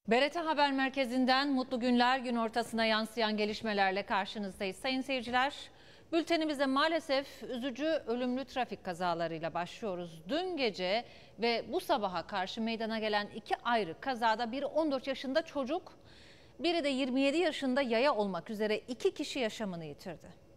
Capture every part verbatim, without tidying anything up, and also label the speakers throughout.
Speaker 1: B R T Haber Merkezi'nden mutlu günler, gün ortasına yansıyan gelişmelerle karşınızdayız. Sayın seyirciler, bültenimize maalesef üzücü ölümlü trafik kazalarıyla başlıyoruz. Dün gece ve bu sabaha karşı meydana gelen iki ayrı kazada biri on dört yaşında çocuk, biri de yirmi yedi yaşında yaya olmak üzere iki kişi yaşamını yitirdi.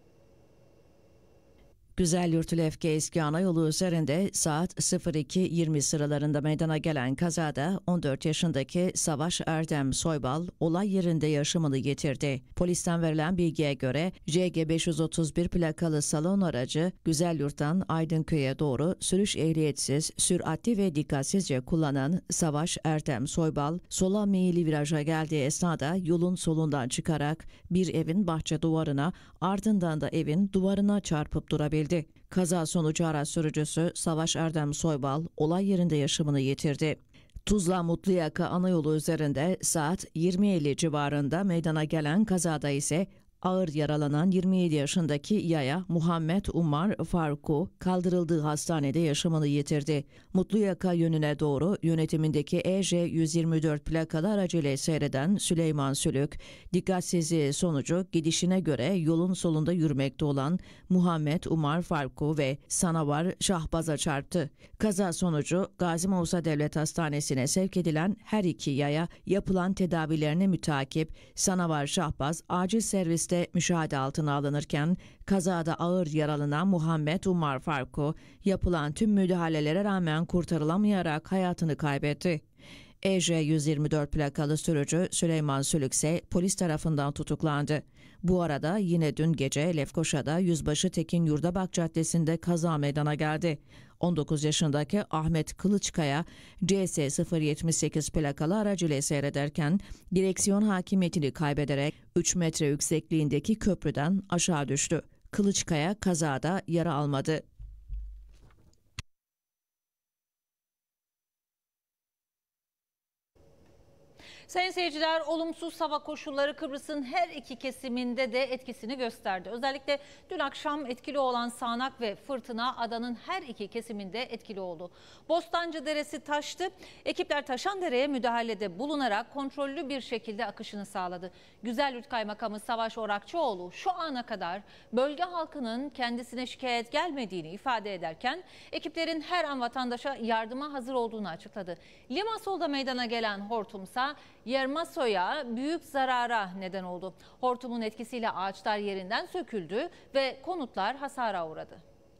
Speaker 2: Güzelyurt Lefke eski ana yolu üzerinde saat sıfır iki yirmi sıralarında meydana gelen kazada on dört yaşındaki Savaş Erdem Soybal olay yerinde yaşamını yitirdi. Polisten verilen bilgiye göre J G beş yüz otuz bir plakalı salon aracı Güzelyurt'tan Aydınköy'e doğru sürüş ehliyetsiz, süratli ve dikkatsizce kullanan Savaş Erdem Soybal sola meyilli viraja geldiği esnada yolun solundan çıkarak bir evin bahçe duvarına, ardından da evin duvarına çarpıp durabildi. Kaza sonucu araç sürücüsü Savaş Erdem Soybal olay yerinde yaşamını yitirdi. Tuzla Mutluyaka ana yolu üzerinde saat yirmi elli civarında meydana gelen kazada ise ağır yaralanan yirmi yedi yaşındaki yaya Muhammed Umar Farku kaldırıldığı hastanede yaşamını yitirdi. Mutluyaka yönüne doğru yönetimindeki E J yüz yirmi dört plakalı aracıyla seyreden Süleyman Sülük, dikkatsizliği sonucu gidişine göre yolun solunda yürümekte olan Muhammed Umar Farku ve Sanavar Şahbaz'a çarptı. Kaza sonucu Gazi Musa Devlet Hastanesi'ne sevk edilen her iki yaya yapılan tedavilerine mütakip Sanavar Şahbaz acil servis de müşahede altına alınırken kazada ağır yaralanan Muhammed Umar Farku yapılan tüm müdahalelere rağmen kurtarılamayarak hayatını kaybetti. E J yüz yirmi dört plakalı sürücü Süleyman Sülük ise polis tarafından tutuklandı. Bu arada yine dün gece Lefkoşa'da Yüzbaşı Tekin Yurdabak Caddesi'nde kaza meydana geldi. on dokuz yaşındaki Ahmet Kılıçkaya C S sıfır yetmiş sekiz plakalı aracıyla seyrederken direksiyon hakimiyetini kaybederek üç metre yüksekliğindeki köprüden aşağı düştü. Kılıçkaya kazada yara almadı.
Speaker 1: Sayın seyirciler, olumsuz hava koşulları Kıbrıs'ın her iki kesiminde de etkisini gösterdi. Özellikle dün akşam etkili olan sağanak ve fırtına adanın her iki kesiminde etkili oldu. Bostancı Deresi taştı. Ekipler taşan dereye müdahalede bulunarak kontrollü bir şekilde akışını sağladı. Güzelyurt Kaymakamı Savaş Orakçıoğlu şu ana kadar bölge halkının kendisine şikayet gelmediğini ifade ederken ekiplerin her an vatandaşa yardıma hazır olduğunu açıkladı. Limasol'da meydana gelen hortumsa Yermaso'ya büyük zarara neden oldu. Hortumun etkisiyle ağaçlar yerinden söküldü ve konutlar hasara uğradı.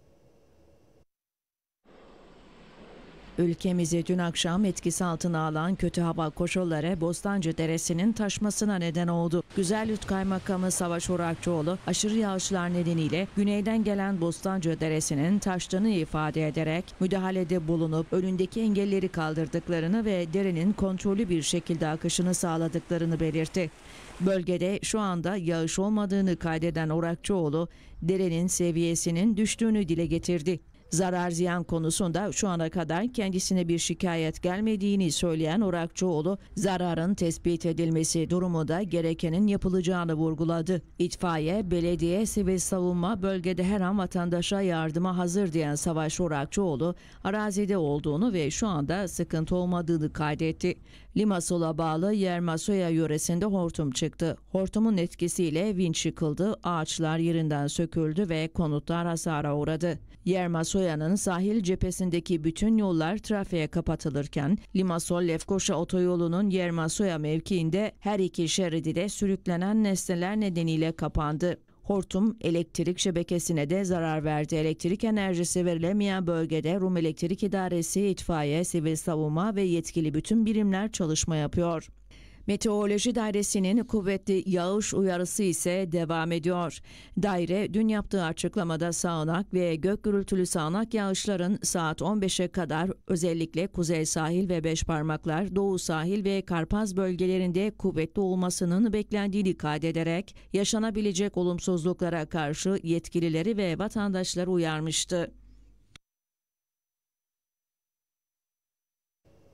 Speaker 2: Ülkemizi dün akşam etkisi altına alan kötü hava koşulları Bostancı Deresi'nin taşmasına neden oldu. Güzelyurt Kaymakamı Savaş Orakçıoğlu aşırı yağışlar nedeniyle güneyden gelen Bostancı Deresi'nin taştığını ifade ederek müdahalede bulunup önündeki engelleri kaldırdıklarını ve derenin kontrollü bir şekilde akışını sağladıklarını belirtti. Bölgede şu anda yağış olmadığını kaydeden Orakçıoğlu derenin seviyesinin düştüğünü dile getirdi. Zarar ziyan konusunda şu ana kadar kendisine bir şikayet gelmediğini söyleyen Orakçıoğlu, zararın tespit edilmesi durumunda gerekenin yapılacağını vurguladı. İtfaiye, belediye, sivil savunma bölgede her an vatandaşa yardıma hazır diyen Savaş Orakçıoğlu, arazide olduğunu ve şu anda sıkıntı olmadığını kaydetti. Limasol'a bağlı Yermasoya yöresinde hortum çıktı. Hortumun etkisiyle vinç yıkıldı, ağaçlar yerinden söküldü ve konutlar hasara uğradı. Yermasoya'nın sahil cephesindeki bütün yollar trafiğe kapatılırken Limasol-Lefkoşa otoyolunun Yermasoya mevkiinde her iki şeridi de sürüklenen nesneler nedeniyle kapandı. Hortum elektrik şebekesine de zarar verdi. Elektrik enerjisi verilemeyen bölgede Rum Elektrik İdaresi, itfaiye, sivil savunma ve yetkili bütün birimler çalışma yapıyor. Meteoroloji Dairesi'nin kuvvetli yağış uyarısı ise devam ediyor. Daire dün yaptığı açıklamada sağanak ve gök gürültülü sağanak yağışların saat on beşe kadar özellikle kuzey sahil ve Beşparmaklar, doğu sahil ve Karpaz bölgelerinde kuvvetli olmasının beklendiğini kaydederek yaşanabilecek olumsuzluklara karşı yetkilileri ve vatandaşları uyarmıştı.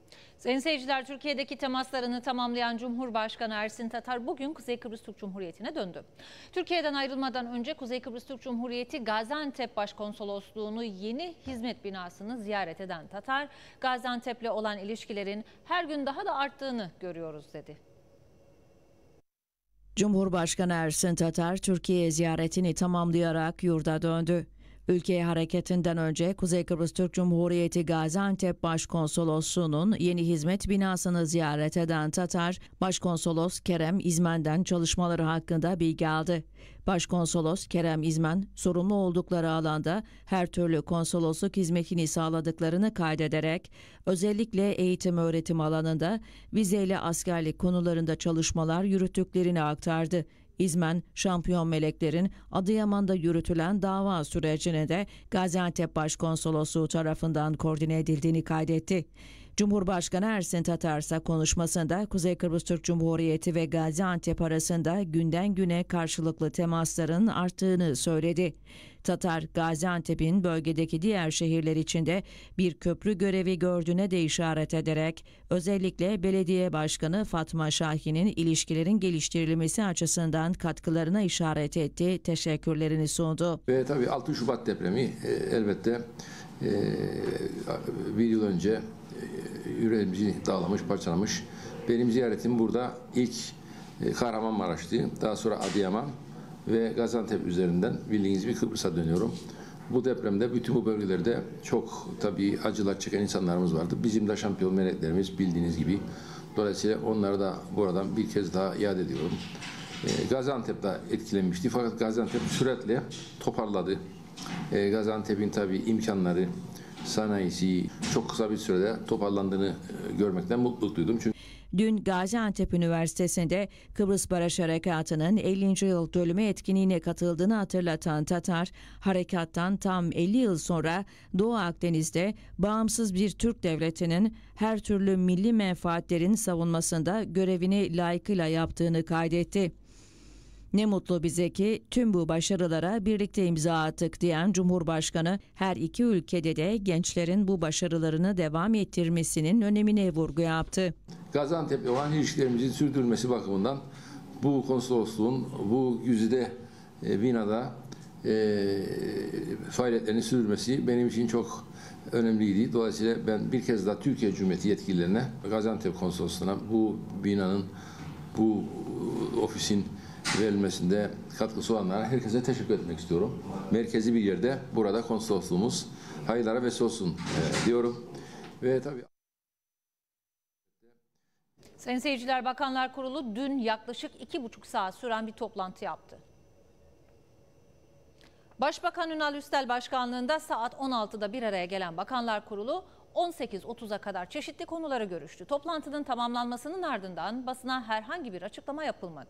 Speaker 1: Sayın seyirciler, Türkiye'deki temaslarını tamamlayan Cumhurbaşkanı Ersin Tatar bugün Kuzey Kıbrıs Türk Cumhuriyeti'ne döndü. Türkiye'den ayrılmadan önce Kuzey Kıbrıs Türk Cumhuriyeti Gaziantep Başkonsolosluğu'nu yeni hizmet binasını ziyaret eden Tatar, Gaziantep'le olan ilişkilerin her gün daha da arttığını görüyoruz dedi.
Speaker 2: Cumhurbaşkanı Ersin Tatar, Türkiye ziyaretini tamamlayarak yurda döndü. Ülkeye hareketinden önce Kuzey Kıbrıs Türk Cumhuriyeti Gaziantep Başkonsolosluğu'nun yeni hizmet binasını ziyaret eden Tatar, Başkonsolos Kerem İzmen'den çalışmaları hakkında bilgi aldı. Başkonsolos Kerem İzmen, sorumlu oldukları alanda her türlü konsolosluk hizmetini sağladıklarını kaydederek, özellikle eğitim öğretim alanında vizeyle askerlik konularında çalışmalar yürüttüklerini aktardı. İzmen, Şampiyon Melekler'in Adıyaman'da yürütülen dava sürecine de Gaziantep Başkonsolosluğu tarafından koordine edildiğini kaydetti. Cumhurbaşkanı Ersin Tatar ise konuşmasında Kuzey Kıbrıs Türk Cumhuriyeti ve Gaziantep arasında günden güne karşılıklı temasların arttığını söyledi. Tatar, Gaziantep'in bölgedeki diğer şehirler içinde bir köprü görevi gördüğüne de işaret ederek özellikle Belediye Başkanı Fatma Şahin'in ilişkilerin geliştirilmesi açısından katkılarına işaret etti, teşekkürlerini sundu.
Speaker 3: Ve tabii altı Şubat depremi e, elbette e, bir yıl önce e, yüreğimizi dağlamış, parçalamış. Benim ziyaretim burada ilk e, Kahramanmaraş'tı, daha sonra Adıyaman ve Gaziantep üzerinden bildiğiniz gibi Kıbrıs'a dönüyorum. Bu depremde bütün bu bölgelerde çok tabii acılar çeken insanlarımız vardı. Bizim de şampiyon meleklerimiz bildiğiniz gibi. Dolayısıyla onları da buradan bir kez daha iade ediyorum. E, Gaziantep de etkilenmişti fakat Gaziantep süratle toparladı. E, Gaziantep'in tabii imkanları, sanayisi çok kısa bir sürede toparlandığını e, görmekten mutluluk duydum. Çünkü
Speaker 2: Dün Gaziantep Üniversitesi'nde Kıbrıs Barış Harekatı'nın ellinci yıl dönümü etkinliğine katıldığını hatırlatan Tatar, harekattan tam elli yıl sonra Doğu Akdeniz'de bağımsız bir Türk devletinin her türlü milli menfaatlerin savunmasında görevini layıkıyla yaptığını kaydetti. Ne mutlu bize ki tüm bu başarılara birlikte imza attık diyen Cumhurbaşkanı, her iki ülkede de gençlerin bu başarılarını devam ettirmesinin önemine vurgu yaptı.
Speaker 3: Gaziantep'le olan ilişkilerimizin sürdürülmesi bakımından bu konsolosluğun bu güzide e, binada e, faaliyetlerini sürdürmesi benim için çok önemliydi. Dolayısıyla ben bir kez daha Türkiye Cumhuriyeti yetkililerine, Gaziantep konsolosluğuna bu binanın, bu ofisin verilmesinde katkısı olanlara herkese teşekkür etmek istiyorum. Merkezi bir yerde burada konsolosluğumuz hayırlara vesile olsun e, diyorum. Ve tabii
Speaker 1: Sayın seyirciler, Bakanlar Kurulu dün yaklaşık iki buçuk saat süren bir toplantı yaptı. Başbakan Ünal Üstel başkanlığında saat on altıda bir araya gelen Bakanlar Kurulu on sekiz otuza kadar çeşitli konuları görüştü. Toplantının tamamlanmasının ardından basına herhangi bir açıklama yapılmadı.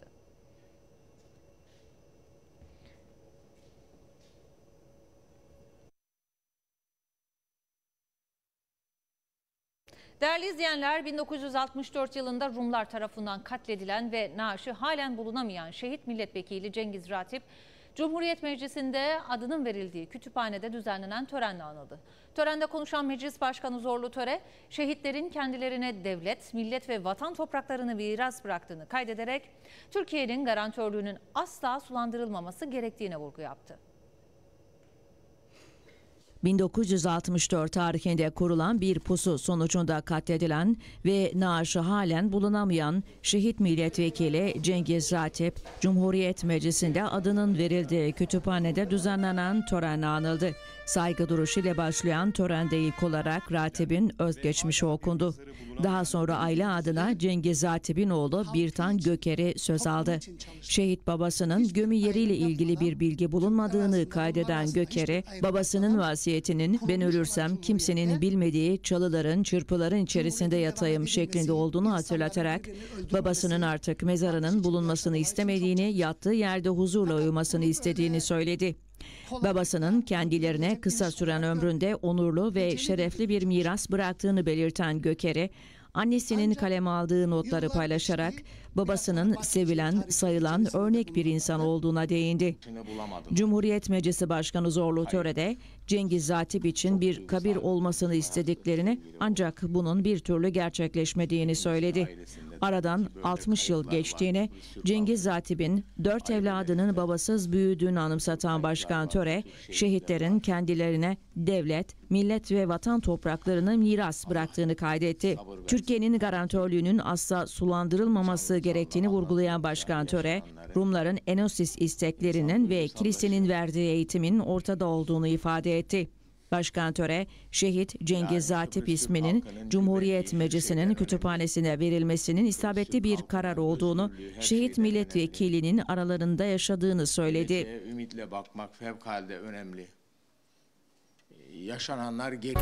Speaker 1: Değerli izleyenler, bin dokuz yüz altmış dört yılında Rumlar tarafından katledilen ve naaşı halen bulunamayan şehit milletvekili Cengiz Ratip, Cumhuriyet Meclisi'nde adının verildiği kütüphanede düzenlenen törenle anıldı. Törende konuşan Meclis Başkanı Zorlu Töre, şehitlerin kendilerine devlet, millet ve vatan topraklarını miras bıraktığını kaydederek Türkiye'nin garantörlüğünün asla sulandırılmaması gerektiğine vurgu yaptı.
Speaker 2: bin dokuz yüz altmış dört tarihinde kurulan bir pusu sonucunda katledilen ve naaşı halen bulunamayan şehit milletvekili Cengiz Ratip, Cumhuriyet Meclisi'nde adının verildiği kütüphanede düzenlenen törenle anıldı. Saygı duruşu ile başlayan törende ilk olarak Ratip'in özgeçmişi okundu. Daha sonra aile adına Cengiz Ratip'in oğlu Birtan Göker'i söz aldı. Şehit babasının gömü yeriyle ilgili bir bilgi bulunmadığını kaydeden Göker'i, babasının vasiyetinin ben ölürsem kimsenin bilmediği çalıların, çırpıların içerisinde yatayım şeklinde olduğunu hatırlatarak babasının artık mezarının bulunmasını istemediğini, yattığı yerde huzurla uyumasını istediğini söyledi. Babasının kendilerine kısa süren ömründe onurlu ve şerefli bir miras bıraktığını belirten Göker'e, annesinin kaleme aldığı notları paylaşarak babasının sevilen, sayılan örnek bir insan olduğuna değindi. Cumhuriyet Meclisi Başkanı Zorlu Töre'de Cengiz Zatip için bir kabir olmasını istediklerini ancak bunun bir türlü gerçekleşmediğini söyledi. Aradan altmış yıl geçtiğini, Cengiz Zatip'in dört evladının babasız büyüdüğünü anımsatan Başkan Töre, şehitlerin kendilerine devlet, millet ve vatan topraklarını miras bıraktığını kaydetti. Türkiye'nin garantörlüğünün asla sulandırılmaması gerektiğini vurgulayan Başkan Töre, Rumların Enosis isteklerinin ve kilisenin verdiği eğitimin ortada olduğunu ifade etti. Başkan Töre, şehit Cengiz Zatip isminin Cumhuriyet Meclisi'nin kütüphanesine verilmesinin isabetli bir karar olduğunu, şehit milletvekilinin aralarında yaşadığını söyledi.
Speaker 4: Ümitle bakmak fevkalade önemli. Yaşananlar geliyor.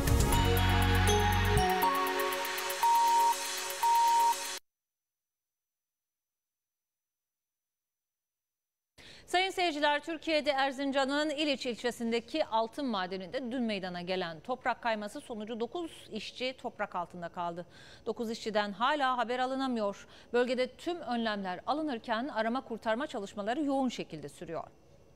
Speaker 1: Sayın seyirciler, Türkiye'de Erzincan'ın İliç ilçesindeki altın madeninde dün meydana gelen toprak kayması sonucu dokuz işçi toprak altında kaldı. dokuz işçiden hala haber alınamıyor. Bölgede tüm önlemler alınırken arama kurtarma çalışmaları yoğun şekilde sürüyor.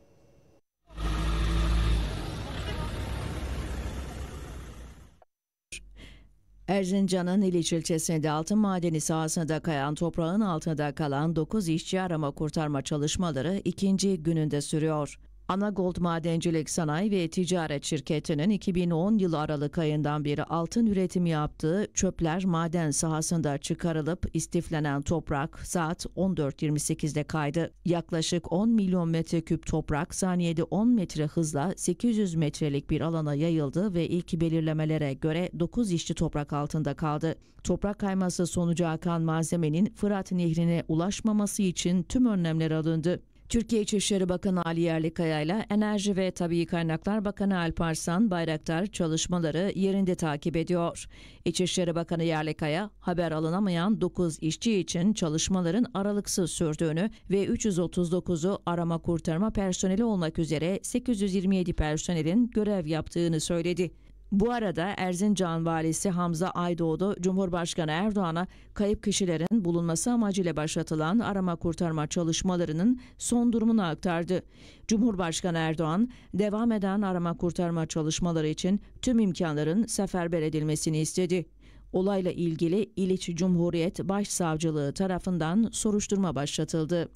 Speaker 2: Erzincan'ın İliç ilçesinde altın madeni sahasında kayan toprağın altında kalan dokuz işçi arama kurtarma çalışmaları ikinci gününde sürüyor. Anagold Madencilik Sanayi ve Ticaret Şirketi'nin iki bin on yılı Aralık ayından beri altın üretimi yaptığı çöpler maden sahasında çıkarılıp istiflenen toprak saat on dört yirmi sekizde kaydı. Yaklaşık on milyon metreküp toprak saniyede on metre hızla sekiz yüz metrelik bir alana yayıldı ve ilk belirlemelere göre dokuz işçi toprak altında kaldı. Toprak kayması sonucu akan malzemenin Fırat Nehri'ne ulaşmaması için tüm önlemler alındı. Türkiye İçişleri Bakanı Ali Yerlikaya ile Enerji ve Tabii Kaynaklar Bakanı Alparslan Bayraktar çalışmaları yerinde takip ediyor. İçişleri Bakanı Yerlikaya, haber alınamayan dokuz işçi için çalışmaların aralıksız sürdüğünü ve üç yüz otuz dokuzu arama kurtarma personeli olmak üzere sekiz yüz yirmi yedi personelin görev yaptığını söyledi. Bu arada Erzincan Valisi Hamza Aydoğdu, Cumhurbaşkanı Erdoğan'a kayıp kişilerin bulunması amacıyla başlatılan arama kurtarma çalışmalarının son durumunu aktardı. Cumhurbaşkanı Erdoğan, devam eden arama kurtarma çalışmaları için tüm imkanların seferber edilmesini istedi. Olayla ilgili İliç Cumhuriyet Başsavcılığı tarafından soruşturma başlatıldı.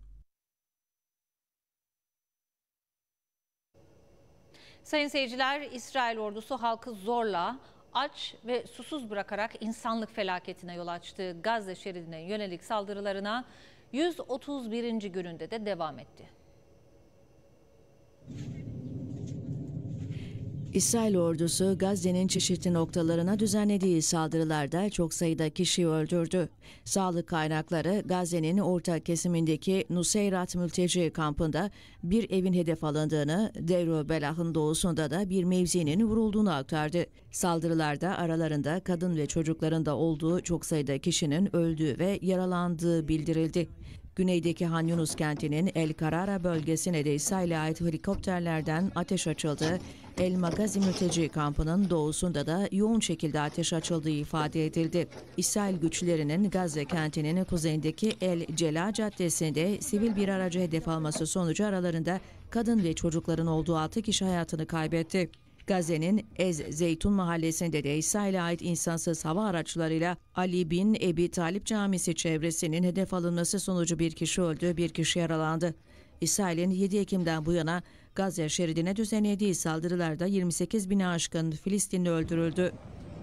Speaker 1: Sayın seyirciler, İsrail ordusu halkı zorla, aç ve susuz bırakarak insanlık felaketine yol açtığı Gazze şeridine yönelik saldırılarına yüz otuz birinci gününde de devam etti.
Speaker 2: İsrail ordusu Gazze'nin çeşitli noktalarına düzenlediği saldırılarda çok sayıda kişi öldürdü. Sağlık kaynakları Gazze'nin orta kesimindeki Nuseyrat mülteci kampında bir evin hedef alındığını, Deir Belah'ın doğusunda da bir mevzinin vurulduğunu aktardı. Saldırılarda aralarında kadın ve çocukların da olduğu çok sayıda kişinin öldüğü ve yaralandığı bildirildi. Güneydeki Han Yunus kentinin El Karara bölgesine de İsrail'e ait helikopterlerden ateş açıldı. El Magazi mülteci kampının doğusunda da yoğun şekilde ateş açıldığı ifade edildi. İsrail güçlerinin Gazze kentinin kuzeyindeki El Cela caddesinde sivil bir aracı hedef alması sonucu aralarında kadın ve çocukların olduğu altı kişi hayatını kaybetti. Gazze'nin Ez Zeytun mahallesinde de İsrail'e ait insansız hava araçlarıyla Ali bin Ebi Talip Camisi çevresinin hedef alınması sonucu bir kişi öldü, bir kişi yaralandı. İsrail'in yedi Ekim'den bu yana Gazze şeridine düzenlediği saldırılarda yirmi sekiz bine aşkın Filistinli öldürüldü.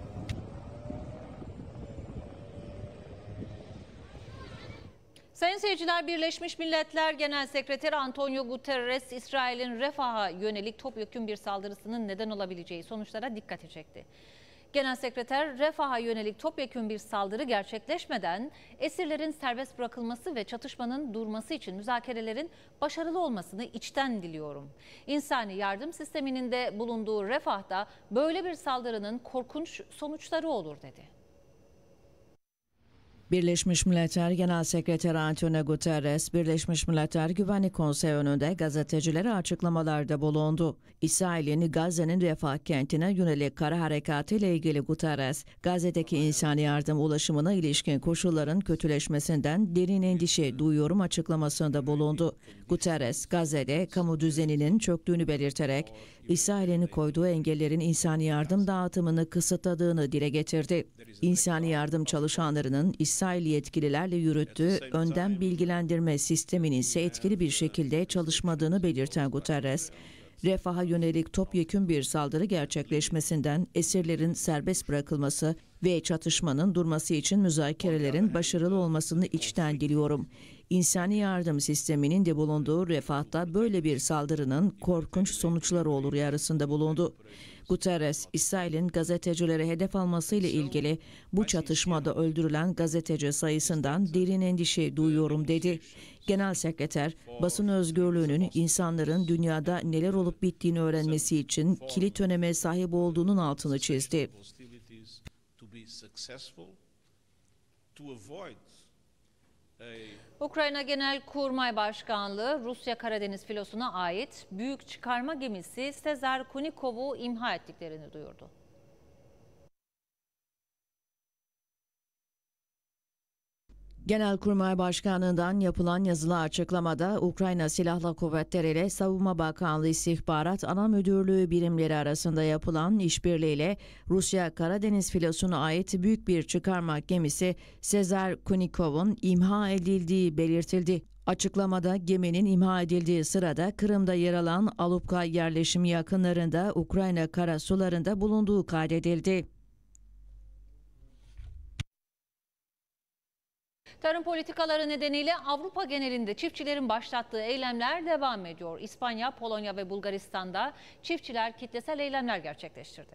Speaker 1: Sayın seyirciler, Birleşmiş Milletler Genel Sekreteri Antonio Guterres, İsrail'in Refah'a yönelik topyekün bir saldırısının neden olabileceği sonuçlara dikkati çekti. Genel Sekreter, Refah'a yönelik topyekün bir saldırı gerçekleşmeden esirlerin serbest bırakılması ve çatışmanın durması için müzakerelerin başarılı olmasını içten diliyorum. İnsani yardım sisteminin de bulunduğu Refah'ta böyle bir saldırının korkunç sonuçları olur dedi.
Speaker 2: Birleşmiş Milletler Genel Sekreteri Antonio Guterres, Birleşmiş Milletler Güvenlik Konseyi önünde gazetecilere açıklamalarda bulundu. İsrail'in Gazze'nin Refah kentine yönelik kara harekatı ile ilgili Guterres, Gazze'deki insani yardım ulaşımına ilişkin koşulların kötüleşmesinden derin endişe duyuyorum açıklamasında bulundu. Guterres, Gazze'de kamu düzeninin çöktüğünü belirterek, İsrail'in koyduğu engellerin insani yardım dağıtımını kısıtladığını dile getirdi. İnsani yardım çalışanlarının İsrail yetkililerle yürüttüğü önden bilgilendirme sisteminin ise etkili bir şekilde çalışmadığını belirten Guterres, Refah'a yönelik topyekün bir saldırı gerçekleşmesinden esirlerin serbest bırakılması ve çatışmanın durması için müzakerelerin başarılı olmasını içten diliyorum. İnsani yardım sisteminin de bulunduğu Refah'ta böyle bir saldırının korkunç sonuçları olur uyarısında bulundu. Guterres, İsrail'in gazetecileri hedef almasıyla ilgili bu çatışmada öldürülen gazeteci sayısından derin endişe duyuyorum dedi. Genel Sekreter, basın özgürlüğünün insanların dünyada neler olup bittiğini öğrenmesi için kilit öneme sahip olduğunun altını çizdi.
Speaker 1: Ukrayna Genelkurmay Başkanlığı, Rusya Karadeniz filosuna ait büyük çıkarma gemisi Sezar Kunikov'u imha ettiklerini duyurdu.
Speaker 2: Genelkurmay Başkanlığı'ndan yapılan yazılı açıklamada Ukrayna Silahlı Kuvvetleri ile Savunma Bakanlığı İstihbarat Ana Müdürlüğü birimleri arasında yapılan işbirliğiyle Rusya Karadeniz filosuna ait büyük bir çıkarma gemisi Sezar Kunikov'un imha edildiği belirtildi. Açıklamada geminin imha edildiği sırada Kırım'da yer alan Alupka yerleşimi yakınlarında Ukrayna karasularında bulunduğu kaydedildi.
Speaker 1: Tarım politikaları nedeniyle Avrupa genelinde çiftçilerin başlattığı eylemler devam ediyor. İspanya, Polonya ve Bulgaristan'da çiftçiler kitlesel eylemler gerçekleştirdi.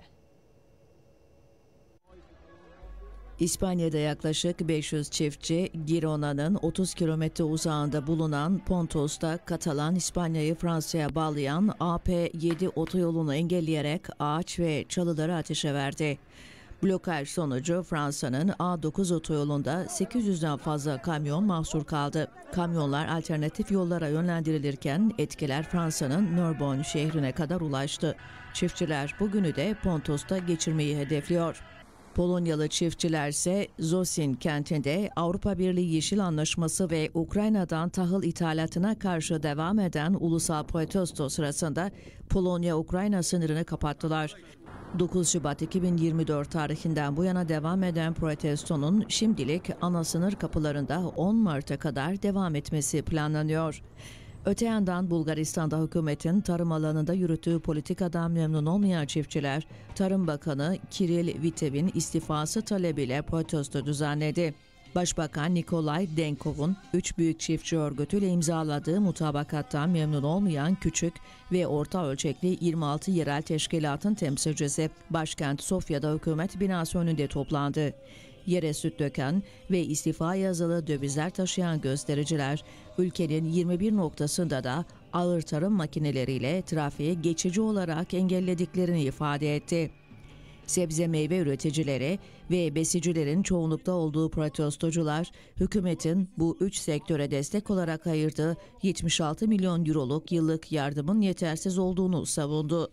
Speaker 2: İspanya'da yaklaşık beş yüz çiftçi, Girona'nın otuz kilometre uzağında bulunan Pontos'ta Katalan, İspanya'yı Fransa'ya bağlayan A P yedi otoyolunu engelleyerek ağaç ve çalıları ateşe verdi. Blokaj sonucu Fransa'nın A dokuz otoyolunda sekiz yüzden fazla kamyon mahsur kaldı. Kamyonlar alternatif yollara yönlendirilirken etkiler Fransa'nın Narbonne şehrine kadar ulaştı. Çiftçiler bugünü de Pontos'ta geçirmeyi hedefliyor. Polonyalı çiftçiler ise Zosin kentinde Avrupa Birliği Yeşil Anlaşması ve Ukrayna'dan tahıl ithalatına karşı devam eden ulusal protesto sırasında Polonya-Ukrayna sınırını kapattılar. dokuz Şubat iki bin yirmi dört tarihinden bu yana devam eden protestonun şimdilik ana sınır kapılarında on Mart'a kadar devam etmesi planlanıyor. Öte yandan Bulgaristan'da hükümetin tarım alanında yürüttüğü politikadan memnun olmayan çiftçiler, Tarım Bakanı Kiril Vitev'in istifası talebiyle protesto düzenledi. Başbakan Nikolay Denkov'un üç büyük çiftçi örgütüyle imzaladığı mutabakattan memnun olmayan küçük ve orta ölçekli yirmi altı yerel teşkilatın temsilcisi başkent Sofya'da hükümet binası önünde toplandı. Yere süt döken ve istifa yazılı dövizler taşıyan göstericiler ülkenin yirmi bir noktasında da ağır tarım makineleriyle trafiği geçici olarak engellediklerini ifade etti. Sebze meyve üreticileri ve besicilerin çoğunlukta olduğu protestocular, hükümetin bu üç sektöre destek olarak ayırdığı yetmiş altı milyon euroluk yıllık yardımın yetersiz olduğunu savundu.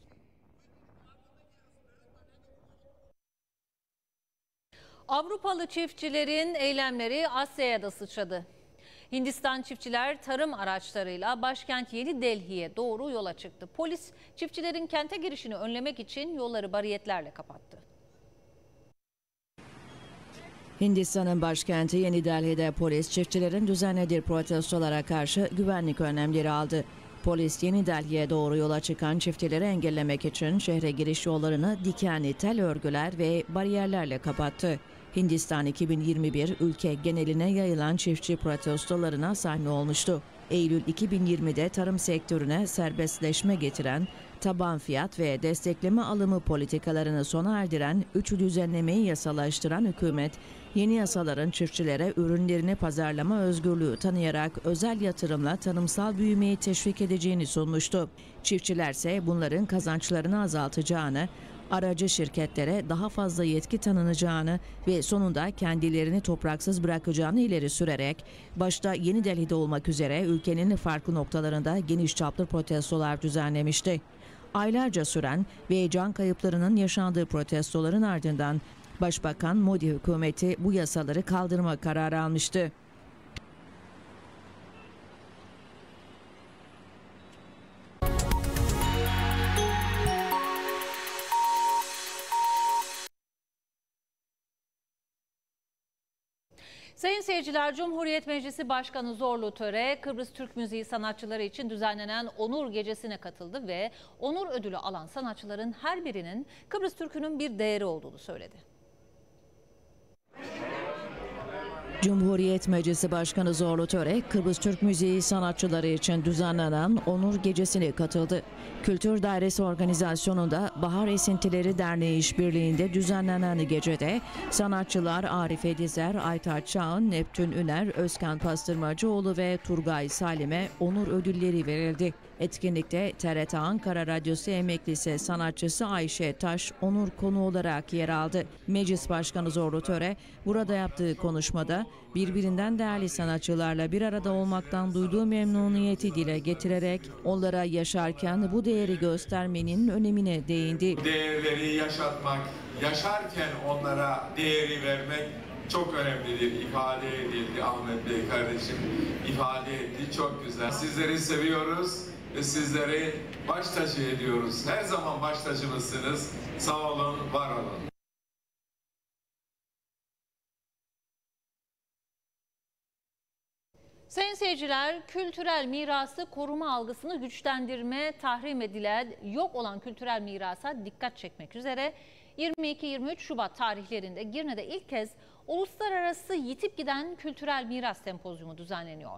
Speaker 1: Avrupalı çiftçilerin eylemleri Asya'ya da sıçradı. Hindistan çiftçiler tarım araçlarıyla başkent Yeni Delhi'ye doğru yola çıktı. Polis çiftçilerin kente girişini önlemek için yolları bariyetlerle kapattı.
Speaker 2: Hindistan'ın başkenti Yeni Delhi'de polis çiftçilerin düzenlediği protestolara karşı güvenlik önlemleri aldı. Polis Yeni Delhi'ye doğru yola çıkan çiftçileri engellemek için şehre giriş yollarını dikenli tel örgüler ve bariyerlerle kapattı. Hindistan iki bin yirmi bir ülke geneline yayılan çiftçi protestolarına sahne olmuştu. Eylül iki bin yirmide tarım sektörüne serbestleşme getiren, taban fiyat ve destekleme alımı politikalarını sona erdiren üç düzenlemeyi yasalaştıran hükümet, yeni yasaların çiftçilere ürünlerini pazarlama özgürlüğü tanıyarak özel yatırımla tarımsal büyümeyi teşvik edeceğini sunmuştu. Çiftçilerse bunların kazançlarını azaltacağını, Aracı şirketlere daha fazla yetki tanınacağını ve sonunda kendilerini topraksız bırakacağını ileri sürerek, başta Yeni Delhi'de olmak üzere ülkenin farklı noktalarında geniş çaplı protestolar düzenlemişti. Aylarca süren ve can kayıplarının yaşandığı protestoların ardından Başbakan Modi hükümeti bu yasaları kaldırma kararı almıştı.
Speaker 1: Sayın seyirciler, Cumhuriyet Meclisi Başkanı Zorlu Töre, Kıbrıs Türk Müziği sanatçıları için düzenlenen Onur Gecesi'ne katıldı ve onur ödülü alan sanatçıların her birinin Kıbrıs Türk'ünün bir değeri olduğunu söyledi.
Speaker 2: Cumhuriyet Meclisi Başkanı Zorlu Töre, Kıbrıs Türk Müziği sanatçıları için düzenlenen Onur Gecesi'ne katıldı. Kültür Dairesi organizasyonunda Bahar Esintileri Derneği işbirliğinde düzenlenen gecede sanatçılar Arif Edizer, Aytaç Çağın, Neptün Üner, Özkan Pastırmacıoğlu ve Turgay Salim'e onur ödülleri verildi. Etkinlikte T R T Ankara Radyosu emeklisi sanatçısı Ayşe Taş onur konu olarak yer aldı. Meclis Başkanı Zorlu Töre burada yaptığı konuşmada birbirinden değerli sanatçılarla bir arada olmaktan duyduğu memnuniyeti dile getirerek onlara yaşarken bu değeri göstermenin önemine değindi.
Speaker 5: Bu değerleri yaşatmak, yaşarken onlara değeri vermek çok önemlidir. İfade edildi, Ahmet Bey kardeşim ifade etti, çok güzel. Sizleri seviyoruz ve sizleri baş tacı ediyoruz. Her zaman baş tacımızsınız. Sağ olun, var olun.
Speaker 1: Sayın seyirciler, kültürel mirası koruma algısını güçlendirme, tahrim edilen, yok olan kültürel mirasa dikkat çekmek üzere yirmi iki yirmi üç Şubat tarihlerinde Girne'de ilk kez uluslararası yitip giden kültürel miras sempozyumu düzenleniyor.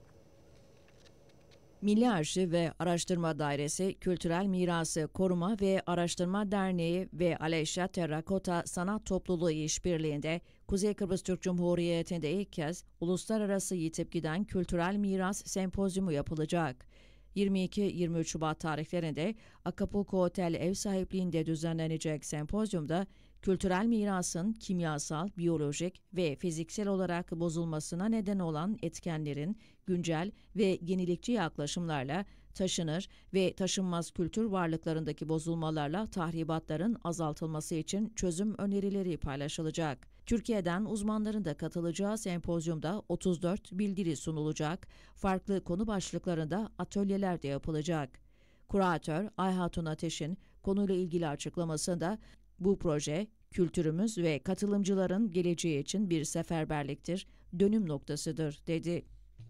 Speaker 2: Milli Arşiv ve Araştırma Dairesi, Kültürel Mirası Koruma ve Araştırma Derneği ve Aleyşa Terrakota Sanat Topluluğu işbirliğinde Kuzey Kıbrıs Türk Cumhuriyeti'nde ilk kez uluslararası yitip giden kültürel miras sempozyumu yapılacak. yirmi iki yirmi üç Şubat tarihlerinde Acapulco Otel ev sahipliğinde düzenlenecek sempozyumda kültürel mirasın kimyasal, biyolojik ve fiziksel olarak bozulmasına neden olan etkenlerin güncel ve yenilikçi yaklaşımlarla taşınır ve taşınmaz kültür varlıklarındaki bozulmalarla tahribatların azaltılması için çözüm önerileri paylaşılacak. Türkiye'den uzmanların da katılacağı sempozyumda otuz dört bildiri sunulacak, farklı konu başlıklarında atölyeler de yapılacak. Kuratör Ayhatun Ateş'in konuyla ilgili açıklamasında bu proje, kültürümüz ve katılımcıların geleceği için bir seferberliktir, dönüm noktasıdır, dedi.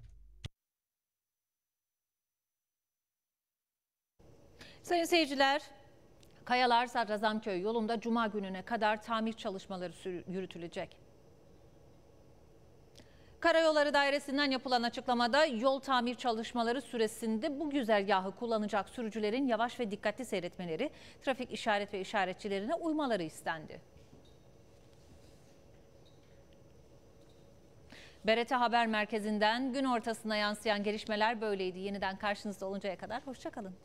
Speaker 1: Sayın seyirciler, Kayalar Sadrazamköy yolunda Cuma gününe kadar tamir çalışmaları yürütülecek. Karayolları Dairesi'nden yapılan açıklamada yol tamir çalışmaları süresinde bu güzergahı kullanacak sürücülerin yavaş ve dikkatli seyretmeleri, trafik işaret ve işaretçilerine uymaları istendi. B R T Haber Merkezi'nden gün ortasına yansıyan gelişmeler böyleydi. Yeniden karşınızda oluncaya kadar hoşça kalın.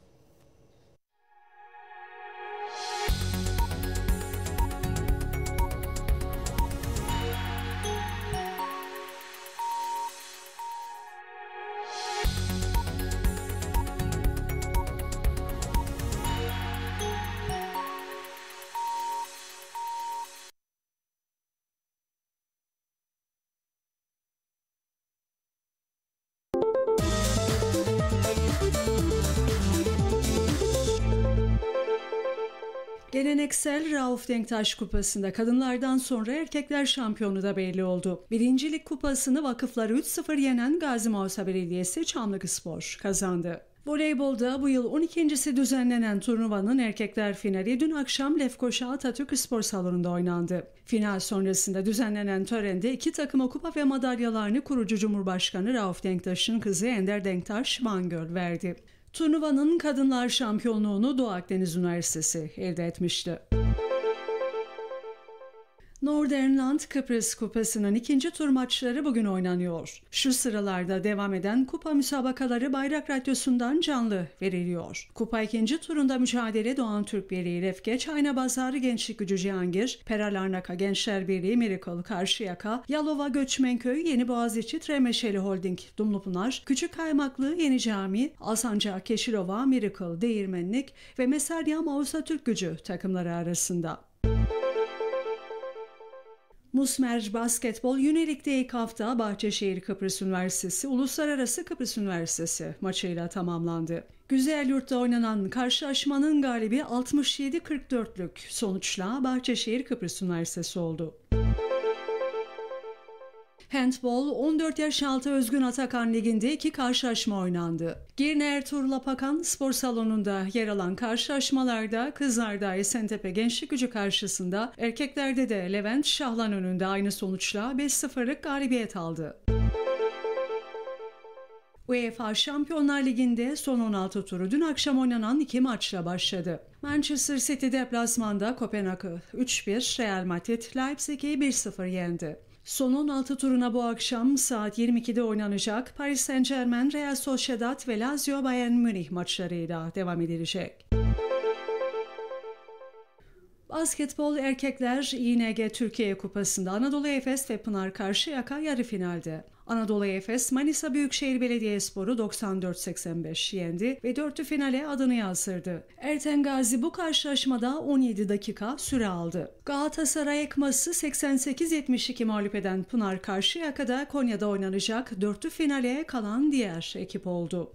Speaker 6: Geleneksel Rauf Denktaş Kupası'nda kadınlardan sonra erkekler şampiyonu da belli oldu. Birincilik kupasını vakıfları üç sıfır yenen Gazi Mausa Belediyesi Çamlıkspor kazandı. Voleybolda bu yıl on ikincisi düzenlenen turnuvanın erkekler finali dün akşam Lefkoşa Atatürk Spor Salonu'nda oynandı. Final sonrasında düzenlenen törende iki takıma kupa ve madalyalarını kurucu Cumhurbaşkanı Rauf Denktaş'ın kızı Ender Denktaş Mangöl verdi. Turnuvanın kadınlar şampiyonluğunu Doğu Akdeniz Üniversitesi elde etmişti. Northernland Kıbrıs Kupası'nın ikinci tur maçları bugün oynanıyor. Şu sıralarda devam eden kupa müsabakaları Bayrak Radyosu'ndan canlı veriliyor. Kupa ikinci turunda mücadele Doğan Türk Birliği Lefkeç, Aynabazar Gençlik Gücü Cihangir, Peralarnaka Gençler Birliği Miracle Karşıyaka, Yalova Göçmenköy Yeni Boğaziçi Tremeşeli Holding Dumlupınar, Küçük Kaymaklı Yeni Cami, Alsancak Yeşilova Miracle Değirmenlik ve Mesaryam Avrupa Türk Gücü takımları arasında. Musmer Basketbol Unileague'de ilk hafta Bahçeşehir Kıbrıs Üniversitesi Uluslararası Kıbrıs Üniversitesi maçıyla tamamlandı. Güzelyurt'ta oynanan karşılaşmanın galibi altmış yedi kırk dörtlük sonuçla Bahçeşehir Kıbrıs Üniversitesi oldu. Handball on dört yaş altı Özgün Atakan Ligi'nde iki karşılaşma oynandı. Girne Ertuğrul Apakan Spor Salonu'nda yer alan karşılaşmalarda kızlarda Esentepe Gençlik Gücü karşısında, erkeklerde de Levent Şahlan önünde aynı sonuçla beş sıfırlık galibiyet aldı. UEFA Şampiyonlar Ligi'nde son on altı turu dün akşam oynanan iki maçla başladı. Manchester City deplasmanda Kopenhag'ı üç bir, Real Madrid Leipzig'i bir sıfır yendi. Son on altı turuna bu akşam saat yirmi ikide oynanacak Paris Saint-Germain, Real Sociedad ve Lazio Bayern Münih maçlarıyla devam edilecek. Basketbol erkekler İ N G Türkiye Kupası'nda Anadolu Efes ve Pınar Karşıyaka yarı finalde. Anadolu Efes, Manisa Büyükşehir Belediyespor'u doksan dört seksen beş yendi ve dörtlü finale adını yazdırdı. Erten Gazi bu karşılaşmada on yedi dakika süre aldı. Galatasaray Ekmas'ı seksen sekiz yetmiş iki mağlup eden Pınar Karşıyaka'da Konya'da oynanacak dörtlü finale kalan diğer ekip oldu.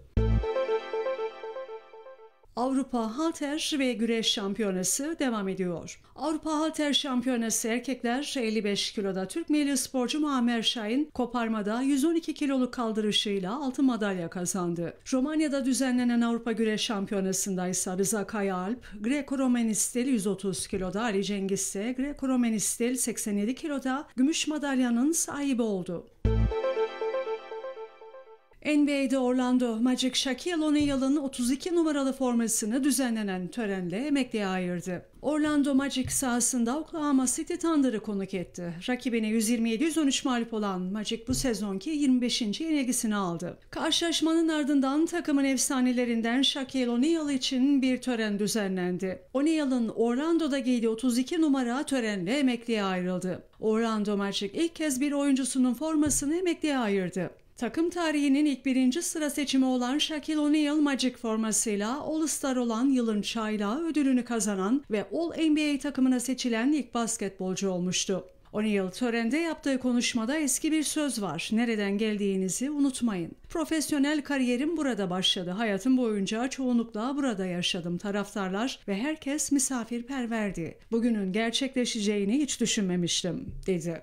Speaker 6: Avrupa Halter ve Güreş Şampiyonası devam ediyor. Avrupa Halter Şampiyonası erkekler elli beş kiloda Türk milli sporcu Muammer Şahin koparmada yüz on iki kiloluk kaldırışıyla altın madalya kazandı. Romanya'da düzenlenen Avrupa Güreş Şampiyonası'nda ise Rıza Kayaalp, Greco-Romen stil yüz otuz kiloda, Ali Cengiz ise Greco-Romen stil seksen yedi kiloda gümüş madalyanın sahibi oldu. N B A'de Orlando Magic Shaquille O'Neal'ın otuz iki numaralı formasını düzenlenen törenle emekliye ayırdı. Orlando Magic sahasında Oklahoma City Thunder'ı konuk etti. Rakibine yüz yirmi yedi yüz on üç mağlup olan Magic bu sezonki yirmi beşinci yenilgisini aldı. Karşılaşmanın ardından takımın efsanelerinden Shaquille O'Neal için bir tören düzenlendi. O'Neal'ın Orlando'da giydiği otuz iki numara törenle emekliye ayrıldı. Orlando Magic ilk kez bir oyuncusunun formasını emekliye ayırdı. Takım tarihinin ilk birinci sıra seçimi olan Shaquille O'Neal Magic formasıyla All-Star olan yılın çaylağı ödülünü kazanan ve All-N B A takımına seçilen ilk basketbolcu olmuştu. O'Neal törende yaptığı konuşmada eski bir söz var: nereden geldiğinizi unutmayın. Profesyonel kariyerim burada başladı. Hayatım boyunca çoğunlukla burada yaşadım. Taraftarlar ve herkes misafirperverdi. Bugünün gerçekleşeceğini hiç düşünmemiştim, dedi.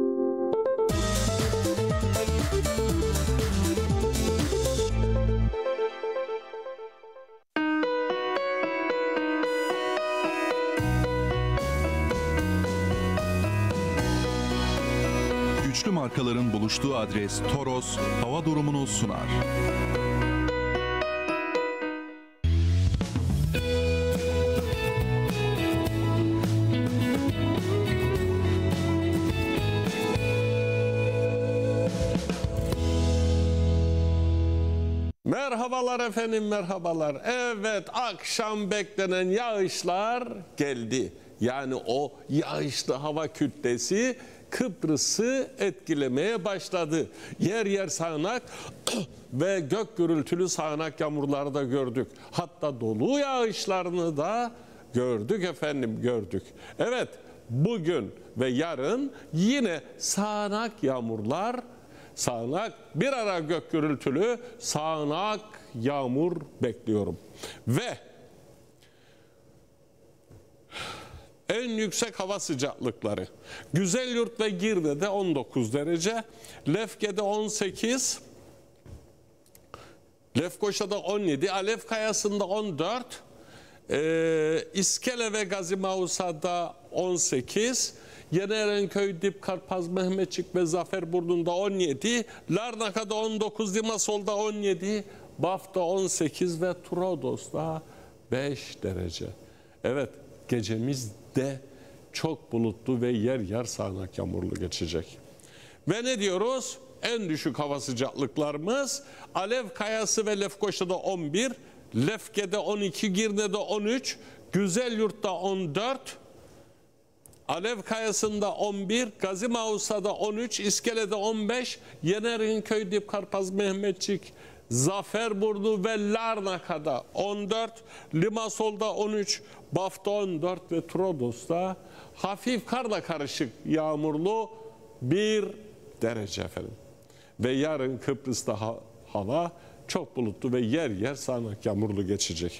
Speaker 7: Güçlü markaların buluştuğu adres Toros hava durumunu sunar.
Speaker 8: Merhabalar efendim, merhabalar. Evet, akşam beklenen yağışlar geldi. Yani o yağışlı hava kütlesi Kıbrıs'ı etkilemeye başladı. Yer yer sağanak ve gök gürültülü sağanak yağmurları da gördük. Hatta dolu yağışlarını da gördük efendim, gördük. Evet, bugün ve yarın yine sağanak yağmurlar, sağanak bir ara gök gürültülü sağanak yağmur bekliyorum. Ve en yüksek hava sıcaklıkları Güzelyurt ve Girne'de on dokuz derece, Lefke'de on sekiz, Lefkoşa'da on yedi, Alev Kayası'nda on dört, e, İskele ve Gazi Mausa'da on sekiz, Yeni Erenköy, Dipkarpaz, Mehmetçik ve Zaferburnu'nda on yedi, Larnaka'da on dokuz, Limasol'da on yedi, Baf'ta on sekiz ve Turodos'ta beş derece. Evet, gecemizde çok bulutlu ve yer yer sağanak yağmurlu geçecek. Ve ne diyoruz? En düşük hava sıcaklıklarımız Alev Kayası ve Lefkoşa'da on bir, Lefke'de on iki, Girne'de on üç, Güzelyurt'ta on dört, Alev Kayası'nda on bir, Gazi Mausa'da on üç, İskele'de on beş, Yener'inköy, Dipkarpaz, Mehmetçik, Zaferburnu ve Larnaka'da on dört, Limasol'da on üç, Baf'ta on dört ve Trodos'ta hafif karla karışık yağmurlu bir derece efendim. Ve yarın Kıbrıs'ta ha hava çok bulutlu ve yer yer sağanak yağmurlu geçecek.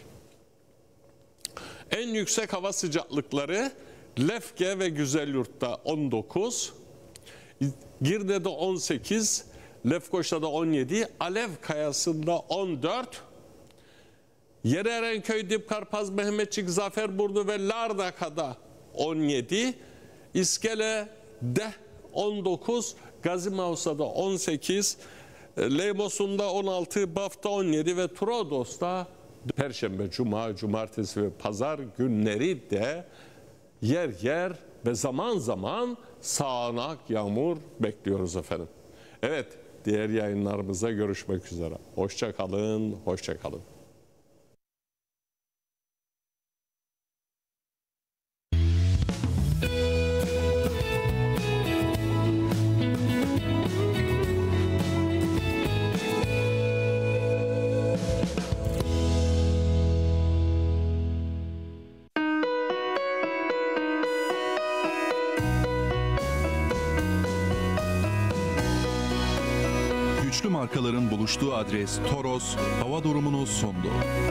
Speaker 8: En yüksek hava sıcaklıkları Lefke ve Güzelyurt'ta on dokuz, Girne'de on sekiz, Lefkoşa'da on yedi, Alev Kayası'nda on dört, Yenerenköy, Dipkarpaz, Mehmetçik, Zaferburnu ve Larnaka'da on yedi, İskele'de on dokuz, Gazi Mausa'da on sekiz, Leymos'unda on altı, Baf'ta on yedi ve Trodos'ta Perşembe, Cuma, Cumartesi ve Pazar günleri de yer yer ve zaman zaman sağanak yağmur bekliyoruz efendim. Evet, diğer yayınlarımızda görüşmek üzere. Hoşça kalın, hoşça kalın.
Speaker 7: Güçlü markaların buluştuğu adres Toros hava durumunu sundu.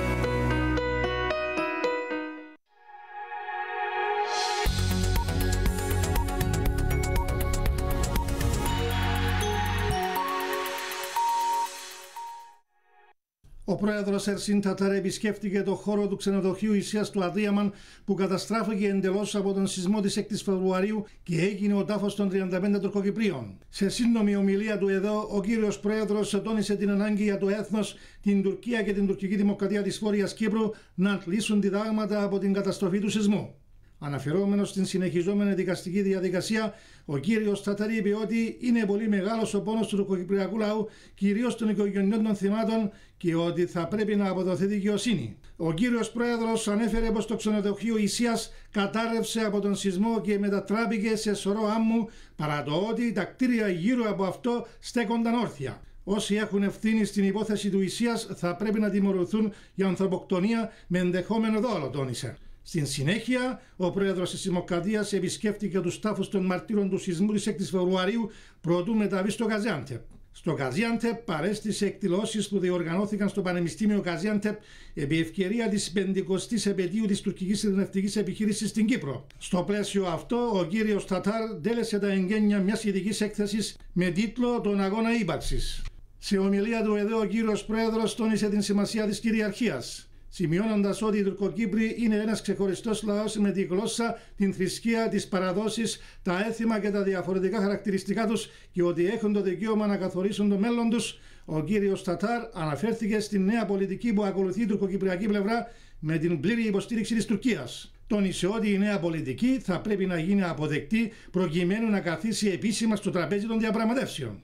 Speaker 9: Ο πρόεδρος Ερσίν Τατάρ επισκέφτηκε το χώρο του ξενοδοχείου Ισίας του Αδίαμαν που καταστράφηκε εντελώς από τον σεισμό της έκτης Φεβρουαρίου και έγινε ο τάφος των τριάντα πέντε Τουρκοκυπρίων. Σε σύντομη ομιλία του εδώ, ο κύριος πρόεδρος τόνισε την ανάγκη για το έθνος, την Τουρκία και την τουρκική δημοκρατία της Βόρειας Κύπρου να αντλήσουν διδάγματα από την καταστροφή του σεισμού. Αναφερόμενος στην συνεχιζόμενη δικαστική διαδικασία, ο κύριος Τατάρ είπε ότι είναι πολύ μεγάλος ο πόνος του τουρκοκυπριακού λαού, κυρίως των οικογενειών των θυμάτων, και ότι θα πρέπει να αποδοθεί δικαιοσύνη. Ο κύριος πρόεδρος ανέφερε πως το ξενοδοχείο Ισίας κατάρρευσε από τον σεισμό και μετατράπηκε σε σωρό άμμου, παρά το ότι τα κτίρια γύρω από αυτό στέκονταν όρθια. Όσοι έχουν ευθύνη στην υπόθεση του Ισίας θα πρέπει να τιμωρηθούν για ανθρωποκτονία με ενδεχόμενο δόλο, τόνισε. Στην συνέχεια, ο πρόεδρος της Δημοκρατίας επισκέφτηκε τους τάφους των μαρτύρων του σεισμού της έκτης Φεβρουαρίου προτού μεταβεί στο Γαζιάντεπ. Στο Γαζιάντεπ παρέστησε εκδηλώσεις που διοργανώθηκαν στο Πανεπιστήμιο Γαζιάντεπ επί ευκαιρία της πεντηκοστής επετείου της τουρκικής ειρηνευτικής επιχείρησης στην Κύπρο. Στο πλαίσιο αυτό, ο κύριος Τατάρ τέλεσε τα εγγένεια μιας ειδικής έκθεσης με τίτλο «Τον αγώνα ύπαρξης». Σε ομιλία του εδώ, ο κύριος πρόεδρος τόνισε την σημασία της κυριαρχίας, σημειώνοντας ότι οι Τουρκοκύπροι είναι ένας ξεχωριστός λαός με τη γλώσσα, την θρησκεία, τις παραδόσεις, τα έθιμα και τα διαφορετικά χαρακτηριστικά τους και ότι έχουν το δικαίωμα να καθορίσουν το μέλλον τους. Ο κύριος Τατάρ αναφέρθηκε στην νέα πολιτική που ακολουθεί η τουρκοκυπριακή πλευρά με την πλήρη υποστήριξη της Τουρκίας. Τόνισε ότι η νέα πολιτική θα πρέπει να γίνει αποδεκτή προκειμένου να καθίσει επίσημα στο τραπέζι των διαπραγματεύσεων.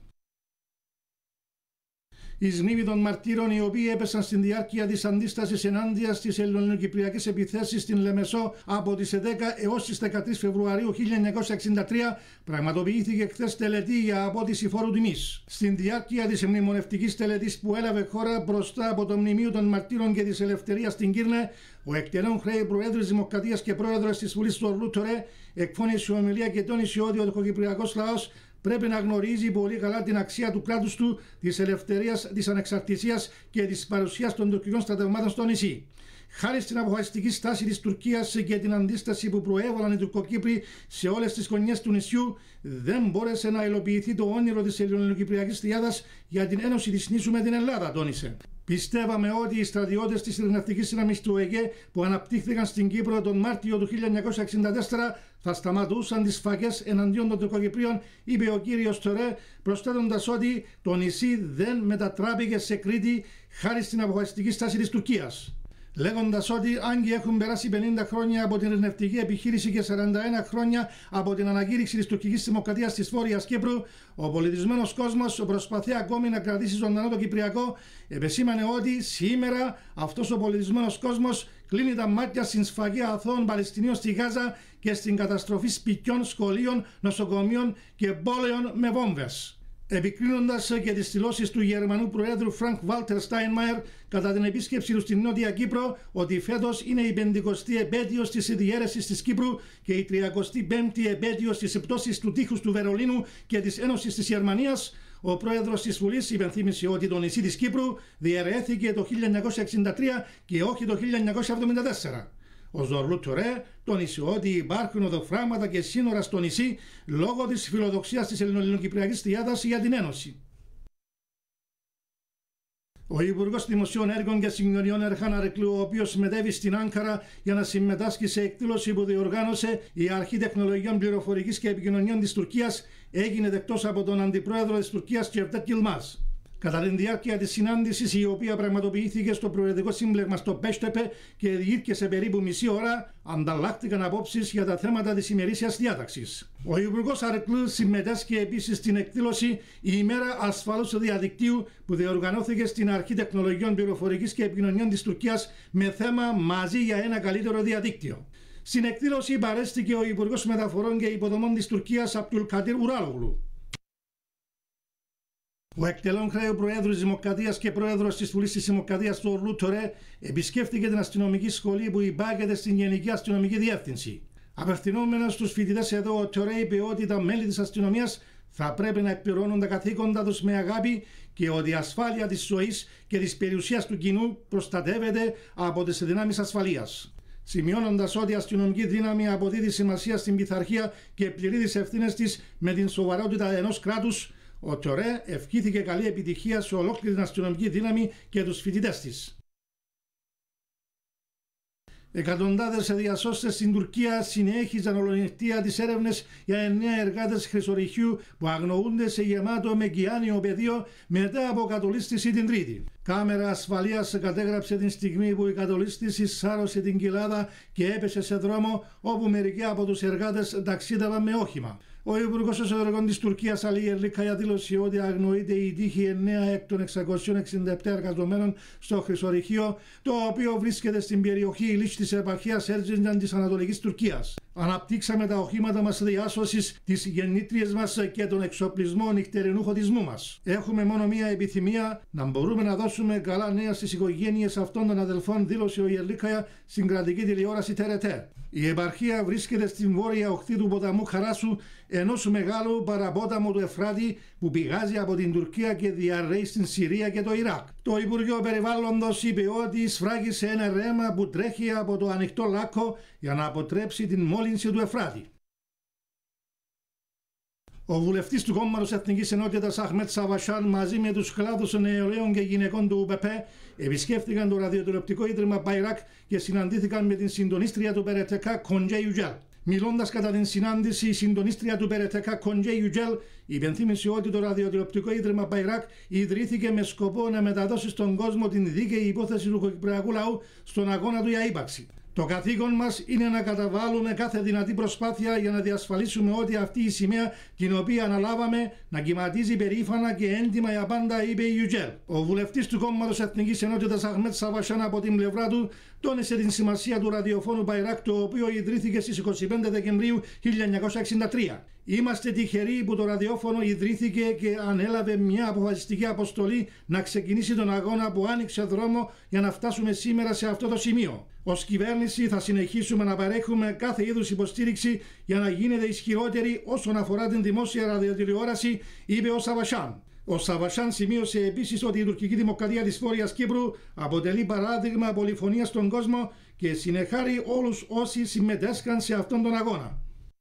Speaker 9: Εις μνήμη των μαρτύρων οι οποίοι έπεσαν στην διάρκεια της αντίστασης ενάντια στις ελληνοκυπριακές επιθέσεις στην Λεμεσό από τις δέκα έως τις δεκατρείς Φεβρουαρίου χίλια εννιακόσια εξήντα τρία, πραγματοποιήθηκε χθες τελετή για απότιση φόρου τιμής. Στην διάρκεια της μνημονευτικής τελετής που έλαβε χώρα μπροστά από το Μνημείο των Μαρτύρων και της Ελευθερίας στην Κύρνε, ο εκτελών χρέη Προέδρου της Δημοκρατίας και Πρόεδρος της Βουλής του Ορλού Τωρέ εκφώνησε ομιλία και τόνισε ότι ο τουρκοκυπριακός λαός πρέπει να γνωρίζει πολύ καλά την αξία του κράτους του, της ελευθερίας, της ανεξαρτησίας και της παρουσίας των τουρκικών στρατευμάτων στο νησί. Χάρη στην αποφασιστική στάση της Τουρκίας και την αντίσταση που προέβαλαν οι Τουρκοκύπροι σε όλες τις γωνιές του νησιού, δεν μπόρεσε να υλοποιηθεί το όνειρο της ελληνοκυπριακής τριάδας για την ένωση της νήσου με την Ελλάδα, τόνισε. Πιστεύαμε ότι οι στρατιώτες της ειρηνευτικής δύναμης του ΕΓΕ που αναπτύχθηκαν στην Κύπρο τον Μάρτιο του χίλια εννιακόσια εξήντα τέσσερα θα σταματούσαν τις φακές εναντίον των Τουρκοκυπρίων, είπε ο κύριος Τωρέ, προσθέτοντας ότι το νησί δεν μετατράπηκε σε Κρήτη χάρη στην αποφασιστική στάση της Τουρκίας. λέγοντας ότι αν και έχουν περάσει πενήντα χρόνια από την ειρηνευτική επιχείρηση και σαράντα ένα χρόνια από την ανακήρυξη της τουρκικής δημοκρατίας της Βόρειας Κύπρου, ο πολιτισμένος κόσμος προσπαθεί ακόμη να κρατήσει ζωντανό το Κυπριακό, επεσήμανε ότι σήμερα αυτός ο πολιτισμένος κόσμος κλείνει τα μάτια στην σφαγή αθώων Παλαιστινίων στη Γάζα και στην καταστροφή σπιτιών, σχολείων, νοσοκομείων και πόλεων με βόμβες. Επικρίνοντας και τις δηλώσεις του Γερμανού Προέδρου Φρανκ Βάλτερ Στάινμαϊερ κατά την επίσκεψή του στην Νότια Κύπρο ότι φέτος είναι η πεντηκοστή επέτειος της διαίρεσης της Κύπρου και η τριακοστή πέμπτη επέτειος της πτώσης του τείχους του Βερολίνου και της Ένωσης της Γερμανίας, ο πρόεδρος της Βουλής υπενθύμησε ότι το νησί της Κύπρου διαιρέθηκε το χίλια εννιακόσια εξήντα τρία και όχι το χίλια εννιακόσια εβδομήντα τέσσερα. Ο Ζορλού Τουρέ τόνισε ότι υπάρχουν οδοφράγματα και σύνορα στο νησί λόγω της φιλοδοξίας της ελληνοκυπριακής τριάδας για την Ένωση. Ο Υπουργός Δημοσίων Έργων και Συγκοινωνιών Ερχάν Αρεκλού, ο οποίος συμμετέβη στην Άνκαρα για να συμμετάσχει σε εκδήλωση που διοργάνωσε η Αρχή Τεχνολογιών Πληροφορικής και Επικοινωνιών της Τουρκίας, έγινε δεκτός από τον Αντιπρόεδρο της Τουρκίας, Cevdet Yılmaz. Κατά τη διάρκεια της συνάντησης, η οποία πραγματοποιήθηκε στο Προεδρικό Σύμπλεγμα στο Πέστεπε και διήρκεσε περίπου μισή ώρα, ανταλλάχθηκαν απόψεις για τα θέματα της ημερήσιας διάταξης. Ο Υπουργός Αρεκλού συμμετέσχε επίσης στην εκδήλωση «Η ημέρα ασφαλούς διαδικτύου» που διοργανώθηκε στην Αρχή Τεχνολογιών Πληροφορικής και Επικοινωνιών της Τουρκίας με θέμα «Μαζί για ένα καλύτερο διαδίκτυο». Στην εκδήλωση παρέστηκε ο Υπουργός Μεταφορών και Υποδομών της Τουρκίας, Abdülkadir Uraloglu. Ο εκτελών χρέου Προέδρου της Δημοκρατίας και Πρόεδρος της Βουλής της Δημοκρατίας, του Ζορλού Τουρέ, επισκέφτηκε την αστυνομική σχολή που υπάγεται στην Γενική Αστυνομική Διεύθυνση. Απευθυνόμενος στους φοιτητές εδώ, ο Τουρέ είπε ότι τα μέλη της αστυνομίας θα πρέπει να εκπληρώνουν τα καθήκοντα τους με αγάπη και ότι η ασφάλεια της ζωής και της περιουσίας του κοινού προστατεύεται από τις δυνάμεις ασφαλείας. Σημειώνοντας ότι η αστυνομική δύναμη αποδίδει σημασία στην πειθαρχία και πληρεί τις ευθύνες της με την σοβαρότητα ενός κράτους, ο Τουρέ ευχήθηκε καλή επιτυχία σε ολόκληρη την αστυνομική δύναμη και τους φοιτητές της. Εκατοντάδες διασώστες στην Τουρκία συνέχιζαν ολονυχτία τις έρευνες για εννέα εργάτες χρυσορυχείου που αγνοούνται σε γεμάτο με κιάνιο πεδίο μετά από κατολίσθηση την Τρίτη. Κάμερα ασφαλείας κατέγραψε την στιγμή που η κατολίσθηση σάρωσε την κοιλάδα και έπεσε σε δρόμο όπου μερικοί από τους εργάτες ταξίδευαν με όχημα. Ο Υπουργός Εσωτερικών της Τουρκίας, Αλή Ερλίκαια, δήλωσε ότι αγνοείται η τύχη εννέα εκ των εξακοσίων εξήντα επτά εργαζομένων στο χρυσορυχείο, το οποίο βρίσκεται στην περιοχή Ηλίς της επαρχίας Έρζινταν της Ανατολικής Τουρκίας. Αναπτύξαμε τα οχήματα μας διάσωσης, τις γεννήτριες μας και τον εξοπλισμό νυχτερινού φωτισμού μας. Έχουμε μόνο μία επιθυμία, να μπορούμε να δώσουμε καλά νέα στις οικογένειες αυτών των αδελφών, δήλωσε ο Ερλίκαια στην κρατική τηλεόραση Τερετέ. Η επαρχία βρίσκεται στην βόρεια οχθή του ποταμού Χαράσου, ενός μεγάλου παραπόταμου του Εφράτη που πηγάζει από την Τουρκία και διαρρέει στην Συρία και το Ιράκ. Το Υπουργείο Περιβάλλοντος είπε ότι σφράγισε ένα ρέμα που τρέχει από το ανοιχτό λάκκο για να αποτρέψει την μόλυνση του Εφράτη. Ο βουλευτής του Κόμματος Εθνικής Ενότητας Αχμέτ Σαβασάν μαζί με τους κλάδους νεολαίων και γυναικών του ΟΥΠΕΠ επισκέφτηκαν το ραδιοτηλεοπτικό ίδρυμα Bayrak και συναντήθηκαν με την συντονίστρια του Περετεκά, Κοντζέ Ιουτζέλ. Μιλώντας κατά την συνάντηση, η συντονίστρια του Περετεκά, Κοντζέ Ιουτζέλ, υπενθύμησε ότι το ραδιοτηλεοπτικό ίδρυμα Bayrak ιδρύθηκε με σκοπό να μεταδώσει στον κόσμο την δίκαιη υπόθεση του κυπριακού λαού στον αγώνα του για ύπαρξη. Το καθήκον μας είναι να καταβάλουμε κάθε δυνατή προσπάθεια για να διασφαλίσουμε ότι αυτή η σημαία την οποία αναλάβαμε να κυματίζει περήφανα και έντιμα για πάντα, είπε η Ιουτζέλ. Ο βουλευτής του Κόμματος Εθνικής Ενότητας Αχμέτ Σαβασάν από την πλευρά του τόνισε την σημασία του ραδιοφώνου Bayrak, το οποίο ιδρύθηκε στις είκοσι πέντε Δεκεμβρίου χίλια εννιακόσια εξήντα τρία. Είμαστε τυχεροί που το ραδιόφωνο ιδρύθηκε και ανέλαβε μια αποφασιστική αποστολή να ξεκινήσει τον αγώνα που άνοιξε δρόμο για να φτάσουμε σήμερα σε αυτό το σημείο. Ως κυβέρνηση θα συνεχίσουμε να παρέχουμε κάθε είδους υποστήριξη για να γίνεται ισχυρότερη όσον αφορά την δημόσια ραδιοτηλεόραση, είπε ο Σαβασάν. Ο Σαβασάν σημείωσε επίσης ότι η τουρκική δημοκρατία της Βόρειας Κύπρου αποτελεί παράδειγμα πολυφωνίας στον κόσμο και συνεχάρει όλους όσοι συμμετέσχαν σε αυτόν τον αγώνα.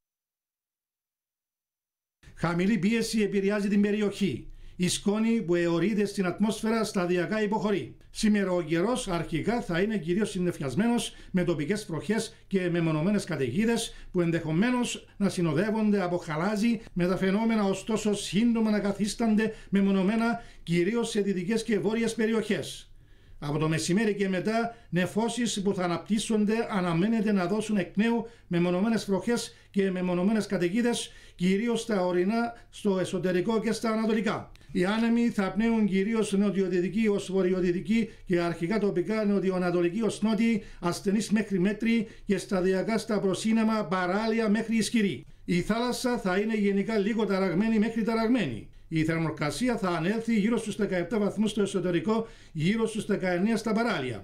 Speaker 9: Χαμηλή πίεση επηρεάζει την περιοχή. Η σκόνη που αιωρείται στην ατμόσφαιρα σταδιακά υποχωρεί. Σήμερα ο καιρός αρχικά θα είναι κυρίως συννεφιασμένος με τοπικές βροχές και μεμονωμένες καταιγίδες που ενδεχομένως να συνοδεύονται από χαλάζι, με τα φαινόμενα ωστόσο σύντομα να καθίστανται μεμονωμένα κυρίως σε δυτικές και βόρειες περιοχές. Από το μεσημέρι και μετά, νεφώσεις που θα αναπτύσσονται αναμένεται να δώσουν εκ νέου μεμονωμένες βροχές και μεμονωμένες καταιγίδες, κυρίως στα ορεινά, στο εσωτερικό και στα ανατολικά. Οι άνεμοι θα πνέουν κυρίως νοτιοδυτική ως βορειοδυτική και αρχικά τοπικά νοτιοανατολική ως νότιοι, ασθενείς μέχρι μέτρη και σταδιακά στα προσύναμα παράλια μέχρι ισχυρή. Η θάλασσα θα είναι γενικά λίγο ταραγμένη μέχρι ταραγμένη. Η θερμοκρασία θα ανέλθει γύρω στους δεκαεπτά βαθμούς στο εσωτερικό, γύρω στους δεκαεννέα στα παράλια.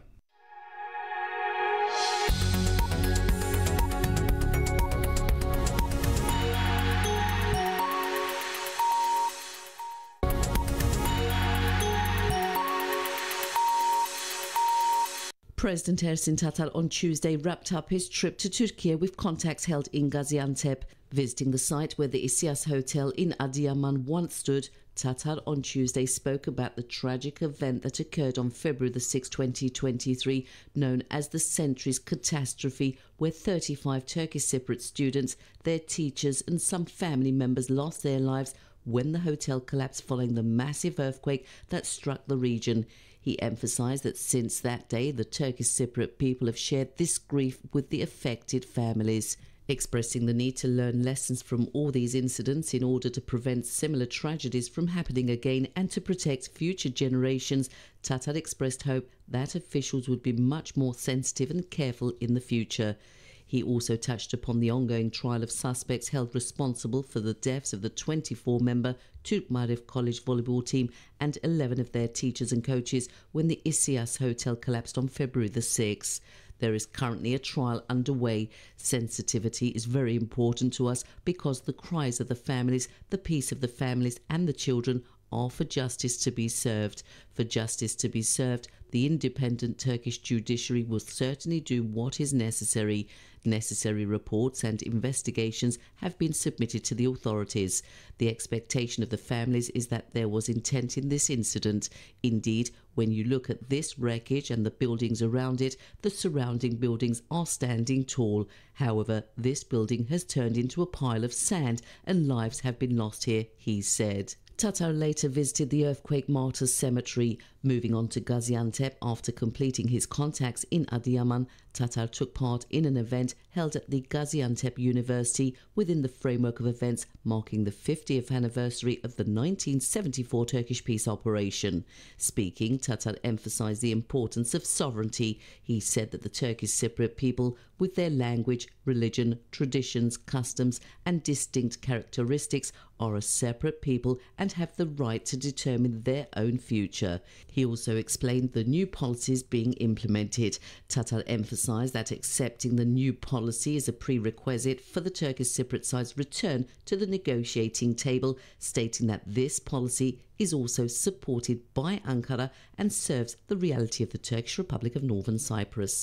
Speaker 10: President Ersin Tatar on Tuesday wrapped up his trip to Turkey with contacts held in Gaziantep. Visiting the site where the Isyas Hotel in Adıyaman once stood, Tatar on Tuesday spoke about the tragic event that occurred on February the sixth, twenty twenty-three, known as the Centuries Catastrophe, where thirty-five Turkish Cypriot students, their teachers and some family members lost their lives when the hotel collapsed following the massive earthquake that struck the region. He emphasised that since that day, the Turkish Cypriot people have shared this grief with the affected families. Expressing the need to learn lessons from all these incidents in order to prevent similar tragedies from happening again and to protect future generations, Tatar expressed hope that officials would be much more sensitive and careful in the future. He also touched upon the ongoing trial of suspects held responsible for the deaths of the twenty-four member Türk Marif College volleyball team and eleven of their teachers and coaches when the Isyas Hotel collapsed on February the sixth. There is currently a trial underway. Sensitivity is very important to us because the cries of the families, the peace of the families and the children are for justice to be served. For justice to be served, the independent Turkish judiciary will certainly do what is necessary. Necessary reports and investigations have been submitted to the authorities. The expectation of the families is that there was intent in this incident. Indeed, when you look at this wreckage and the buildings around it, the surrounding buildings are standing tall. However, this building has turned into a pile of sand and lives have been lost here, he said. Tatar later visited the Earthquake Martyrs Cemetery. Moving on to Gaziantep after completing his contacts in Adıyaman, Tatar took part in an event held at the Gaziantep University within the framework of events marking the fiftieth anniversary of the nineteen seventy-four Turkish peace operation. Speaking, Tatar emphasized the importance of sovereignty. He said that the Turkish Cypriot people, with their language, religion, traditions, customs and distinct characteristics, are a separate people and have the right to determine their own future. He also explained the new policies being implemented. Tatar emphasised that accepting the new policy is a prerequisite for the Turkish Cypriot side's return to the negotiating table, stating that this policy is also supported by Ankara and serves the reality of the Turkish Republic of Northern Cyprus.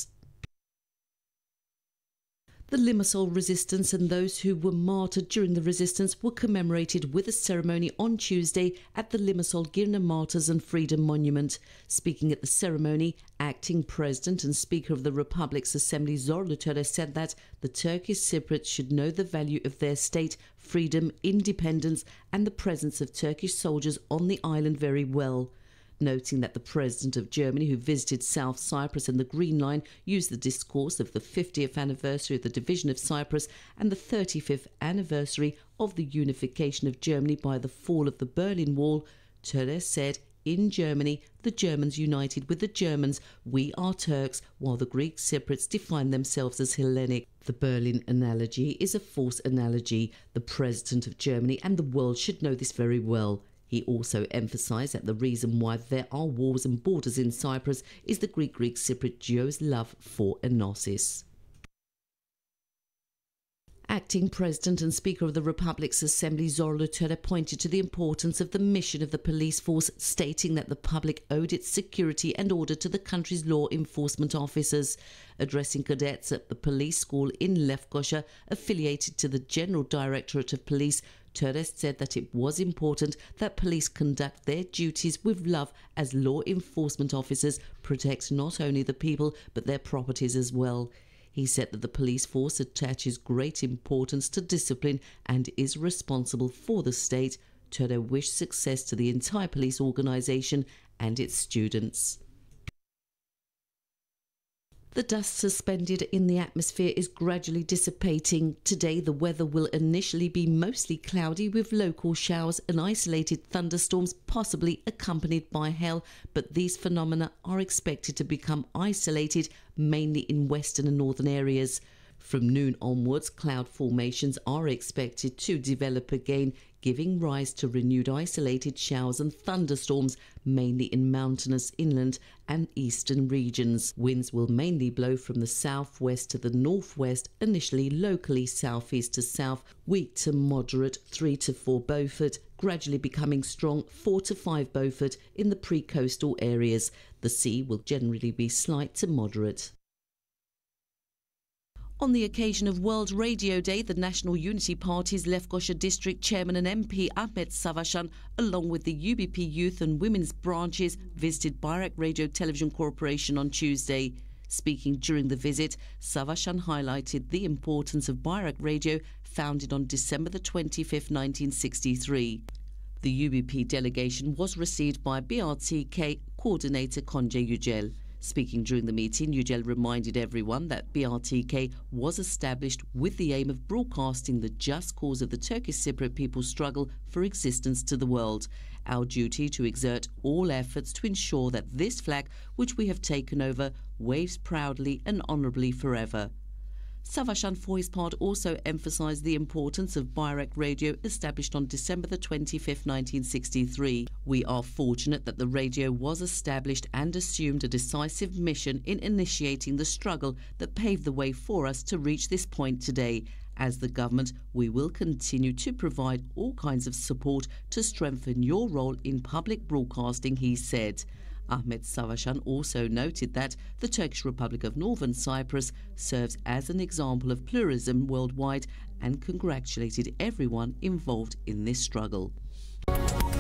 Speaker 10: The Limassol resistance and those who were martyred during the resistance were commemorated with a ceremony on Tuesday at the Limassol Girne Martyrs and Freedom Monument. Speaking at the ceremony, acting President and Speaker of the Republic's Assembly Zorlu Töre said that the Turkish Cypriots should know the value of their state, freedom, independence and the presence of Turkish soldiers on the island very well. Noting that the President of Germany, who visited South Cyprus and the Green Line, used the discourse of the fiftieth anniversary of the division of Cyprus and the thirty-fifth anniversary of the unification of Germany by the fall of the Berlin Wall, Töre said, in Germany, the Germans united with the Germans. We are Turks, while the Greek Cypriots define themselves as Hellenic. The Berlin analogy is a false analogy. The President of Germany and the world should know this very well. He also emphasised that the reason why there are wars and borders in Cyprus is the Greek-Greek Cypriot duo's love for Enosis. Acting President and Speaker of the Republic's Assembly Zorlu Töre pointed to the importance of the mission of the police force, stating that the public owed its security and order to the country's law enforcement officers. Addressing cadets at the police school in Lefkoşa, affiliated to the General Directorate of Police, Töre said that it was important that police conduct their duties with love as law enforcement officers protect not only the people but their properties as well. He said that the police force attaches great importance to discipline and is responsible for the state. Töre wished success to the entire police organisation and its students. The dust suspended in the atmosphere is gradually dissipating. Today, the weather will initially be mostly cloudy with local showers and isolated thunderstorms, possibly accompanied by hail, but these phenomena are expected to become isolated, mainly in western and northern areas. From noon onwards, cloud formations are expected to develop again, giving rise to renewed isolated showers and thunderstorms, mainly in mountainous inland and eastern regions. Winds will mainly blow from the southwest to the northwest, initially locally southeast to south, weak to moderate three to four Beaufort, gradually becoming strong four to five Beaufort in the pre-coastal areas. The sea will generally be slight to moderate. On the occasion of World Radio Day, the National Unity Party's Lefkoşa District Chairman and M P Ahmet Savaşan, along with the U B P Youth and Women's branches, visited Bayrak Radio Television Corporation on Tuesday. Speaking during the visit, Savaşan highlighted the importance of Bayrak Radio, founded on December the twenty-fifth, nineteen sixty-three. The U B P delegation was received by B R T K coordinator Konca Yücel. Speaking during the meeting, Yücel reminded everyone that B R T K was established with the aim of broadcasting the just cause of the Turkish Cypriot people's struggle for existence to the world. Our duty to exert all efforts to ensure that this flag, which we have taken over, waves proudly and honourably forever. Savaşan, for his part, also emphasised the importance of Bayrak Radio, established on December the twenty-fifth, nineteen sixty-three. We are fortunate that the radio was established and assumed a decisive mission in initiating the struggle that paved the way for us to reach this point today. As the government, we will continue to provide all kinds of support to strengthen your role in public broadcasting, he said. Ahmet Savaşan also noted that the Turkish Republic of Northern Cyprus serves as an example of pluralism worldwide and congratulated everyone involved in this struggle.